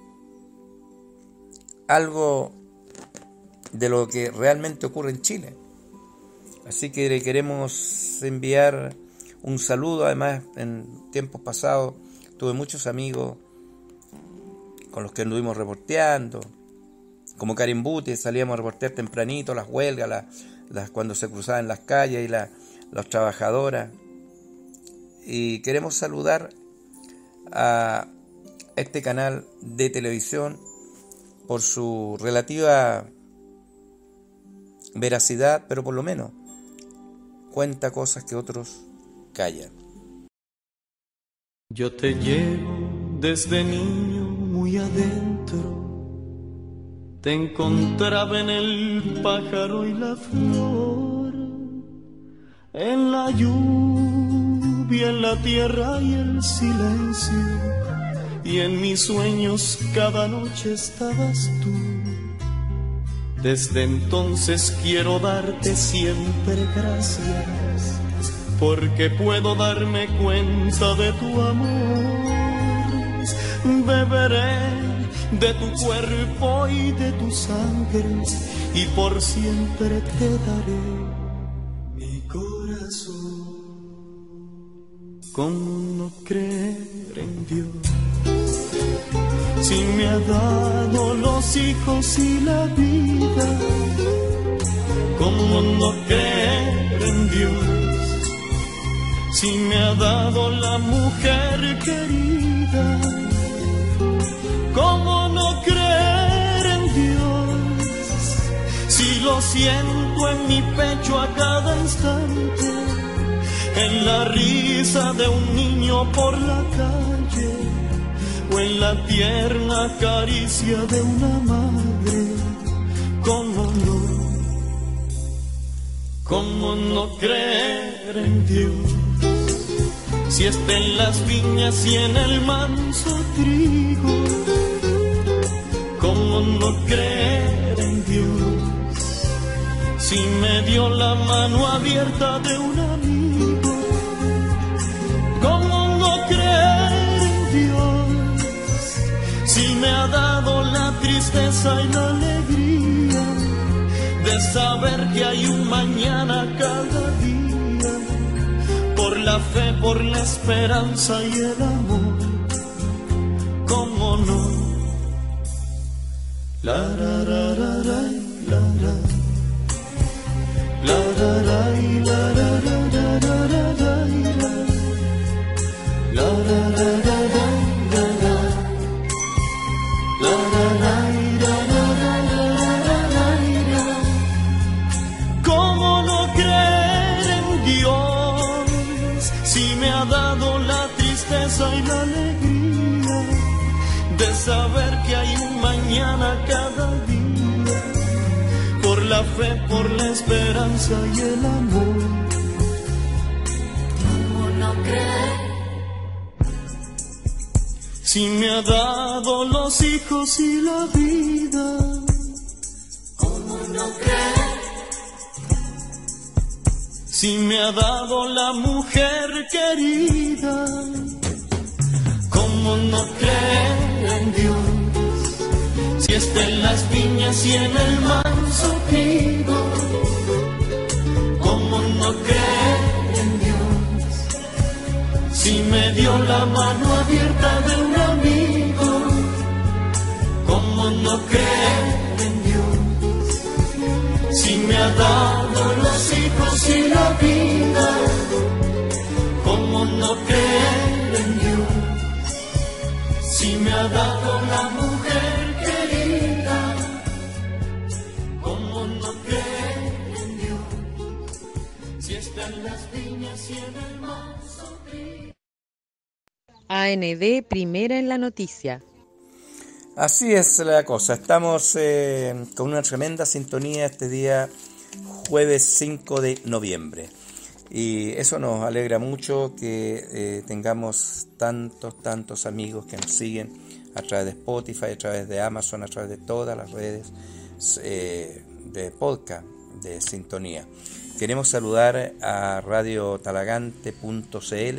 algo de lo que realmente ocurre en Chile. Así que le queremos enviar un saludo. Además, en tiempos pasados tuve muchos amigos con los que anduvimos reporteando, como Karim Buti, salíamos a reportear tempranito las huelgas, cuando se cruzaban las calles y las trabajadoras. Y queremos saludar a este canal de televisión por su relativa veracidad, pero por lo menos cuenta cosas que otros callan. Yo te llevo desde niño muy adentro, te encontraba en el pájaro y la flor, en la lluvia, en la tierra y el silencio, y en mis sueños cada noche estabas tú. Desde entonces quiero darte siempre gracias, porque puedo darme cuenta de tu amor. Beberé de tu cuerpo y de tu sangre, y por siempre te daré mi corazón. ¿Cómo no creer en Dios si me ha dado los hijos y la vida? ¿Cómo no creer en Dios si me ha dado la mujer querida? ¿Cómo no creer en Dios si lo siento en mi pecho a cada instante, en la risa de un niño por la calle, o en la tierna caricia de una madre? ¿Cómo no creer en Dios si está en las viñas y en el manso trigo? ¿Cómo no creer en Dios si me dio la mano abierta de un amigo? ¿Cómo no creer en Dios si me ha dado la tristeza y la alegría de saber que hay un mañana cada día? Por la fe, por la esperanza y el amor, ¿cómo no? La la la la la la la la la la la la la la la. ¿Cómo no creer en Dios si me ha dado la tristeza y la alegría de saber que hay un mañana cada día? Por la fe, por la esperanza y el amor, ¿cómo no creer? Si me ha dado los hijos y la vida, ¿Cómo no creer? si me ha dado la mujer querida, ¿cómo no creer en Dios? Si está en las viñas y en el manso trigo, ¿cómo no creer en Dios? Si me dio la mano abierta de un amigo, ¿cómo no creer en Dios? Si me ha dado los hijos y la vida, ¿cómo no creer en Dios? Si me ha dado la mujer querida, ¿cómo no creer en Dios? Si está en las viñas y en el manso trigo. AND Primera en la Noticia. Así es la cosa, estamos con una tremenda sintonía este día jueves 5 de noviembre y eso nos alegra mucho que tengamos tantos amigos que nos siguen a través de Spotify, a través de Amazon, a través de todas las redes de podcast de sintonía. Queremos saludar a Radio Talagante.cl,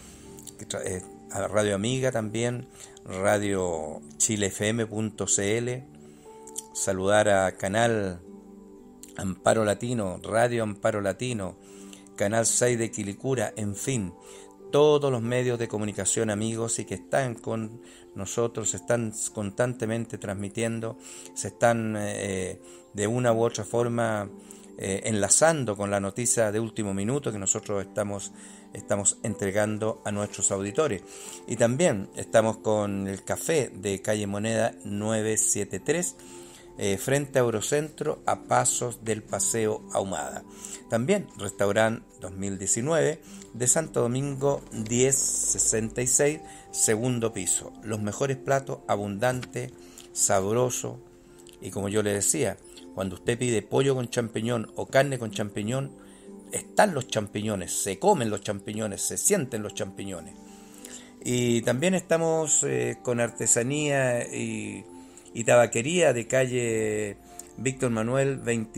a Radio Amiga también, Radio ChileFM.cl, saludar a Canal Amparo Latino, Radio Amparo Latino, Canal 6 de Quilicura, en fin, todos los medios de comunicación amigos y que están con nosotros, se están constantemente transmitiendo, se están de una u otra forma enlazando con la noticia de último minuto que nosotros estamos entregando a nuestros auditores. Y también estamos con el café de Calle Moneda 973, frente a Eurocentro, a pasos del Paseo Ahumada. También Restaurante 2019 de Santo Domingo 1066, segundo piso. Los mejores platos, abundante, sabroso. Y como yo le decía, cuando usted pide pollo con champiñón o carne con champiñón, están los champiñones, se comen los champiñones, se sienten los champiñones. Y también estamos con artesanía y tabaquería de calle Víctor Manuel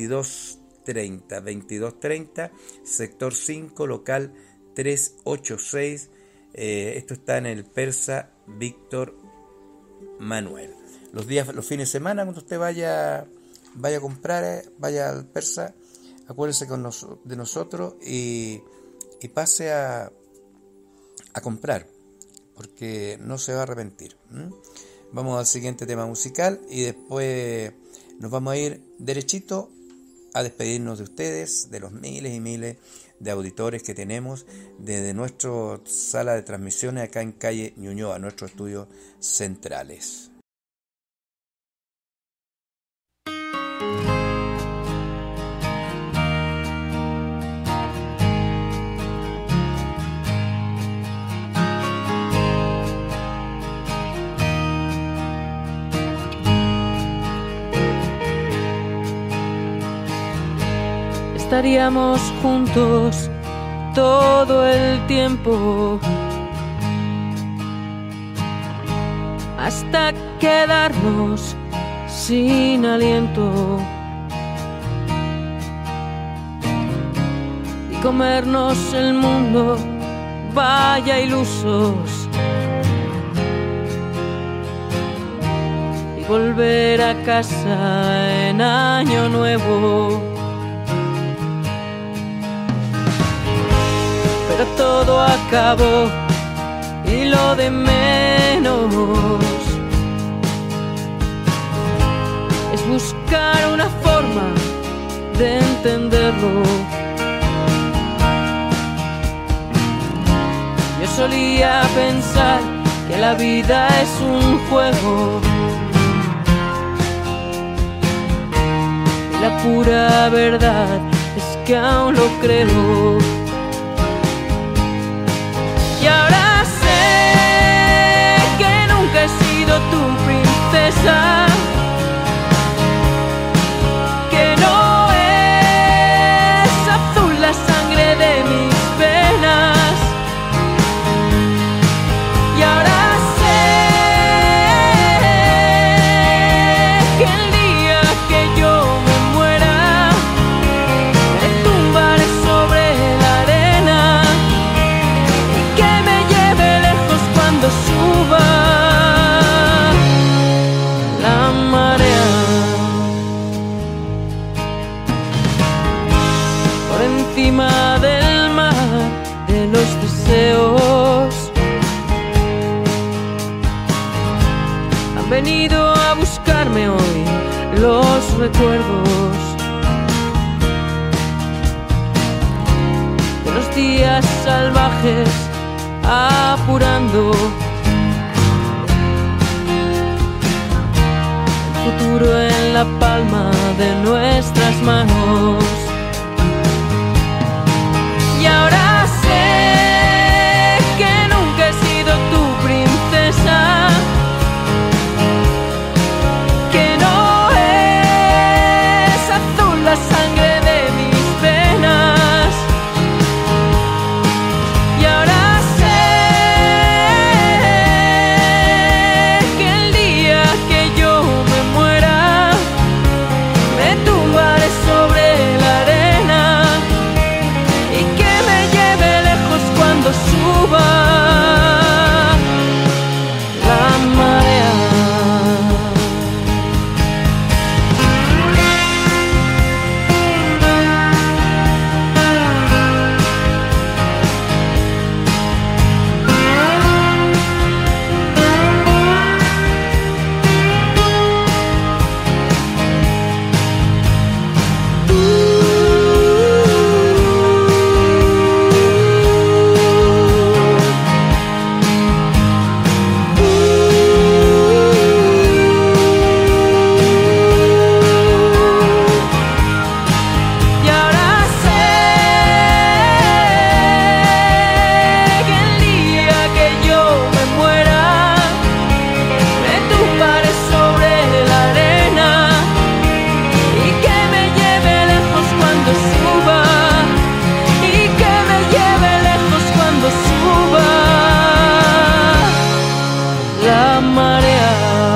2230, sector 5, local 386. Esto está en el Persa Víctor Manuel. Los fines de semana, cuando usted vaya a comprar, vaya al Persa, acuérdese de nosotros y pase a comprar, porque no se va a arrepentir. Vamos al siguiente tema musical y después nos vamos a ir derechito a despedirnos de ustedes, de los miles y miles de auditores que tenemos desde nuestra sala de transmisiones acá en calle Ñuñoa, nuestros estudios centrales. Estaríamos juntos todo el tiempo hasta quedarnos sin aliento y comernos el mundo, vaya ilusos, y volver a casa en año nuevo. Pero todo acabó y lo de menos es buscar una forma de entenderlo. Yo solía pensar que la vida es un juego y la pura verdad es que aún lo creo. Y ahora sé que nunca he sido tu princesa, que no es azul la sangre de mis venas. Y ahora sé recuerdos de los días salvajes apurando el futuro en la palma de nuestras manos. Y ahora sé que nunca he sido tu princesa, que no es azul la sangre de mis venas. Y ahora sé que el día que yo me muera me tumbaré sobre la arena y que me lleve lejos cuando suba la marea. Y ahora sé que el día que yo me muera me tumbaré sobre la arena y que me lleve lejos cuando suba, y que me lleve lejos cuando suba la marea.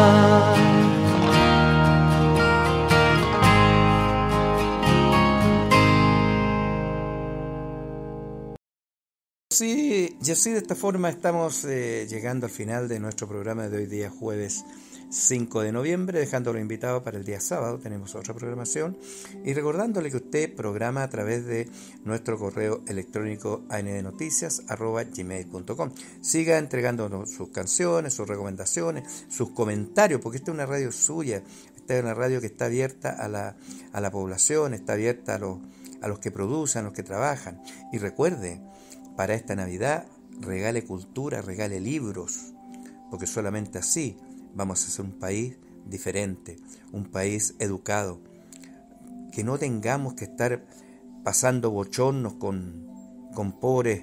Sí, y así de esta forma estamos llegando al final de nuestro programa de hoy día, jueves 5 de noviembre, dejándolo invitado para el día sábado. Tenemos otra programación y recordándole que usted programa a través de nuestro correo electrónico andnoticias@gmail.com. Siga entregándonos sus canciones, sus recomendaciones, sus comentarios, porque esta es una radio suya, esta es una radio que está abierta a la población, está abierta a los que producen, a los que trabajan. Y recuerde, para esta Navidad, regale cultura, regale libros, porque solamente así vamos a ser un país diferente, un país educado, que no tengamos que estar pasando bochornos con pobres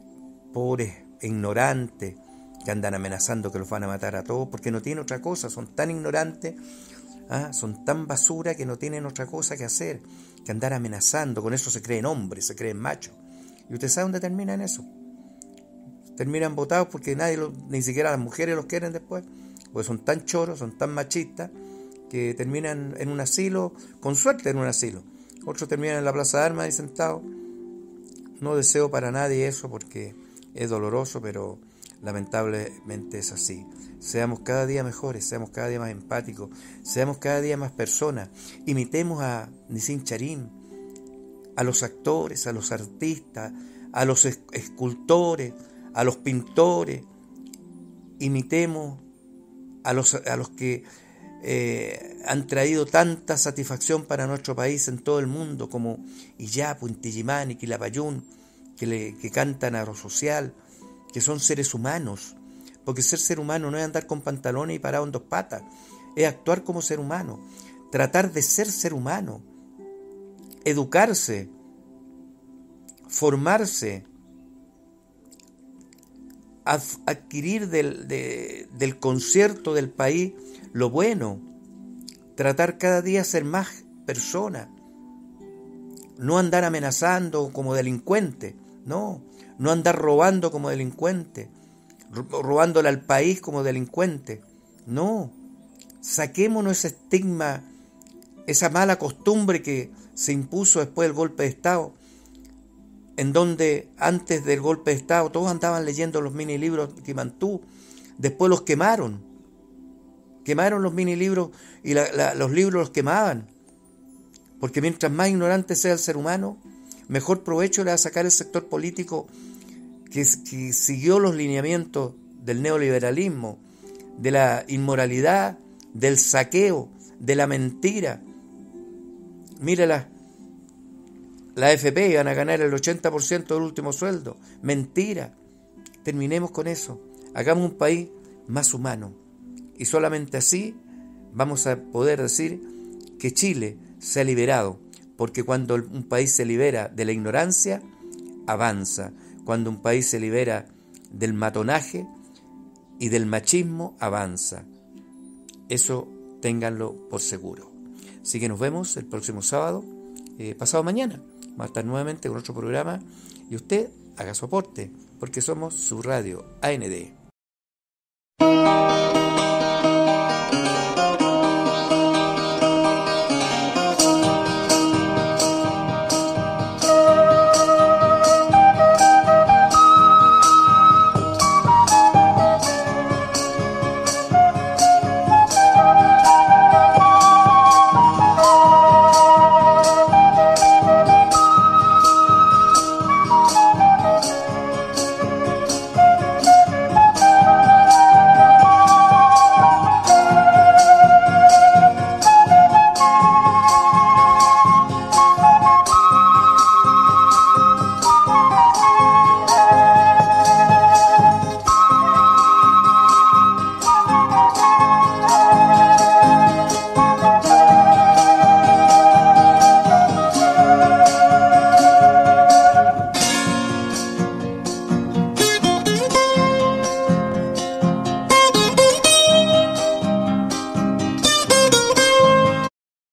ignorantes que andan amenazando que los van a matar a todos, porque no tienen otra cosa, son tan ignorantes, son tan basura que no tienen otra cosa que hacer que andar amenazando. Con eso se creen hombres, se creen machos. ¿Y usted sabe dónde termina en eso? Terminan botados porque ni siquiera las mujeres los quieren después, porque son tan choros, son tan machistas, que terminan en un asilo, con suerte en un asilo. Otros terminan en la Plaza de Armas ahí sentados. No deseo para nadie eso porque es doloroso, pero lamentablemente es así. Seamos cada día mejores, seamos cada día más empáticos, seamos cada día más personas. Imitemos a Nissim Charim, a los actores, a los artistas, a los escultores, a los pintores. Imitemos a los que han traído tanta satisfacción para nuestro país en todo el mundo, como Iyapu, Inti Illimani, Quilapayún, que cantan a lo social, que son seres humanos, porque ser humano no es andar con pantalones y parado en dos patas, es actuar como ser humano, tratar de ser humano, educarse, formarse, adquirir del concierto del país lo bueno, tratar cada día ser más persona, no andar amenazando como delincuente, no andar robando como delincuente, robándole al país como delincuente, no, saquémonos ese estigma, esa mala costumbre que se impuso después del golpe de Estado, en donde antes del golpe de Estado todos andaban leyendo los mini libros Quimantú, después los quemaron los mini libros y los libros los quemaban, porque mientras más ignorante sea el ser humano, mejor provecho le va a sacar el sector político que siguió los lineamientos del neoliberalismo, de la inmoralidad, del saqueo, de la mentira, Mírela, la AFP iban a ganar el 80% del último sueldo. Mentira. Terminemos con eso. Hagamos un país más humano. Y solamente así vamos a poder decir que Chile se ha liberado. Porque cuando un país se libera de la ignorancia, avanza. Cuando un país se libera del matonaje y del machismo, avanza. Eso ténganlo por seguro. Así que nos vemos el próximo sábado, pasado mañana. Vamos a estar nuevamente con otro programa y usted haga su aporte, porque somos su radio AND.